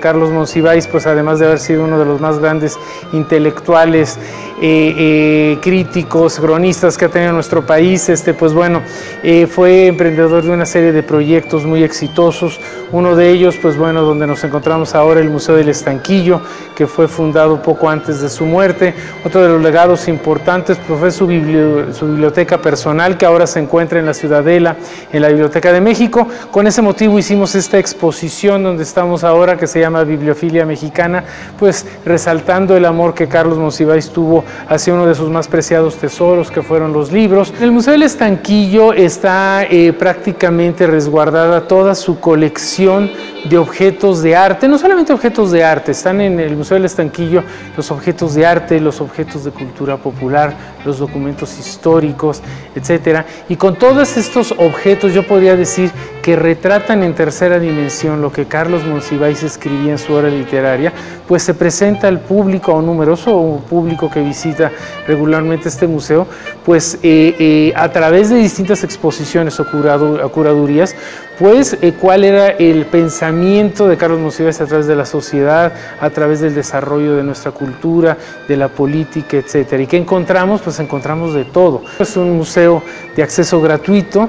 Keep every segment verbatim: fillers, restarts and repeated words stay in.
Carlos Monsiváis, pues además de haber sido uno de los más grandes intelectuales, eh, eh, críticos, cronistas que ha tenido nuestro país, este, pues bueno, eh, fue emprendedor de una serie de proyectos muy exitosos. Uno de ellos, pues bueno, donde nos encontramos ahora, el Museo del Estanquillo, que fue fundado poco antes de su muerte. Otro de los legados importantes pues, fue su, biblio, su biblioteca personal, que ahora se encuentra en la Ciudadela, en la Biblioteca de México. Con ese motivo hicimos esta exposición donde estamos ahora, que se llama Bibliofilia Mexicana, pues resaltando el amor que Carlos Monsiváis tuvo hacia uno de sus más preciados tesoros, que fueron los libros. En el Museo del Estanquillo está eh, prácticamente resguardada toda su colección de objetos de arte, no solamente objetos de arte, están en el Museo del Estanquillo los objetos de arte, los objetos de cultura popular, los documentos históricos, etcétera. Y con todos estos objetos yo podría decir que retratan en tercera dimensión lo que Carlos Monsiváis escribía en su obra literaria, pues se presenta al público, a un numeroso público que visita regularmente este museo, pues eh, eh, a través de distintas exposiciones o, curado, o curadurías, pues eh, cuál era el pensamiento de Carlos Monsiváis a través de la sociedad, a través del desarrollo de nuestra cultura, de la política, etcétera. ¿Y qué encontramos? Pues encontramos de todo. Es un museo de acceso gratuito.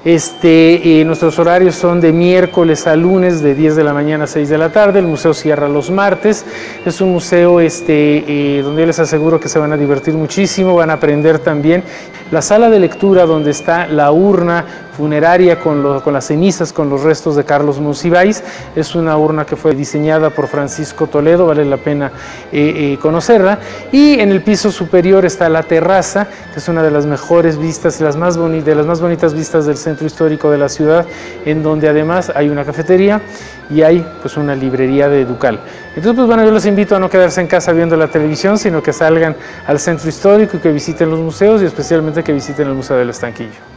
Este, eh, nuestros horarios son de miércoles a lunes de diez de la mañana a seis de la tarde. El museo cierra los martes. Es un museo este, eh, donde yo les aseguro que se van a divertir muchísimo, van a aprender también. La sala de lectura, donde está la urna funeraria con, lo, con las cenizas, con los restos de Carlos Monsiváis, es una urna que fue diseñada por Francisco Toledo, vale la pena eh, eh, conocerla. Y en el piso superior está la terraza, que es una de las mejores vistas, las más de las más bonitas vistas del centro histórico de la ciudad, en donde además hay una cafetería y hay pues una librería de Ducal. Entonces, pues bueno, yo los invito a no quedarse en casa viendo la televisión, sino que salgan al centro histórico y que visiten los museos, y especialmente que visiten el Museo del Estanquillo.